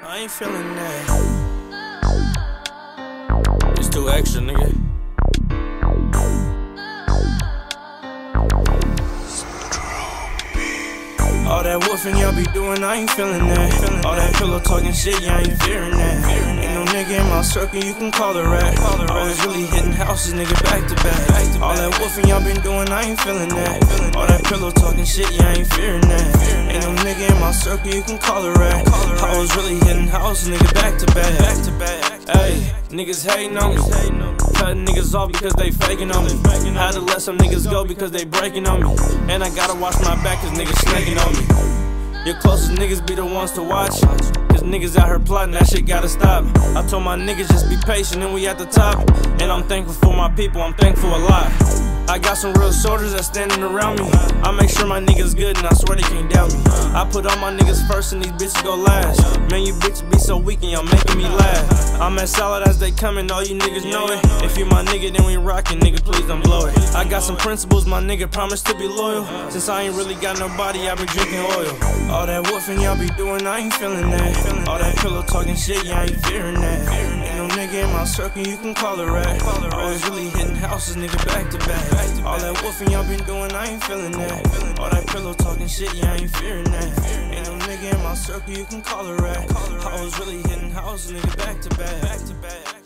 I ain't feeling that. It's too extra, nigga. All that woofing y'all be doing, I ain't feeling that. All that pillow talking shit, yeah, I ain't fearing that. Ain't no nigga in my circle, you can call the rat. I was really hitting houses, nigga, back to back. All that woofing y'all been doing, I ain't feeling that. All that pillow talking shit, yeah, I ain't fearing that. Ain't no nigga in my circle, you can call the rat. I was really hitting houses, nigga, back to back. Hey, niggas hating on me. Cutting niggas off because they faking on me. Had to let some niggas go because they breaking on me. And I gotta watch my back cause niggas snaking on me. Your closest niggas be the ones to watch, cause niggas out here plotting, that shit gotta stop. I told my niggas just be patient and we at the top. And I'm thankful for my people, I'm thankful a lot. I got some real soldiers that's standing around me. I make sure my niggas good and I swear they can't doubt me. I put all my niggas first and these bitches go last. Man, you bitches be so weak and y'all making me laugh. I'm as solid as they coming, all you niggas know it. If you my nigga, then we rockin', nigga, please don't blow it. I got some principles, my nigga, promise to be loyal. Since I ain't really got nobody, I been drinking oil. All that woofing y'all be doing, I ain't feeling that. All that pillow talking shit, yeah, I ain't fearing that. Ain't no nigga in my circle, you can call the rat. I was really hitting houses, nigga, back to back. All that woofing y'all been doing, I ain't feeling that. All that pillow talking shit, yeah, I ain't fearing that. Ain't no nigga in my circle, you can call the rat. I was really hitting houses, nigga, back to back.